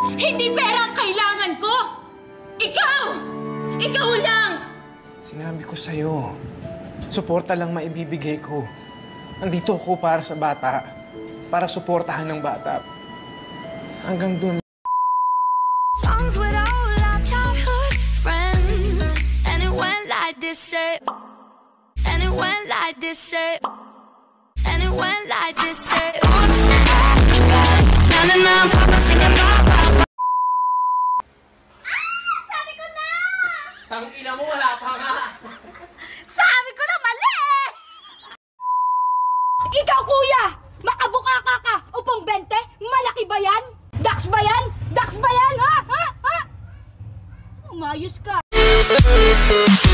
Hindi pera ang kailangan ko! Ikaw! Ikaw lang! Sinabi ko sa'yo, suporta lang maibibigay ko. Nandito ako para sa bata, para suportahan ng bata. Hanggang dun. Songs with all our childhood friends, and it went like this, and it went like this, and it went like this, na na na, papa singing papa. Sabi ko na! Tangina mo, wala pa nga! Sabi ko na mali! Ikaw, kuya! Makabukaka ka! Upong 20? Malaki ba yan? Dax ba yan? Dax ba yan? Ha? Ha? Ha? Umayos ka!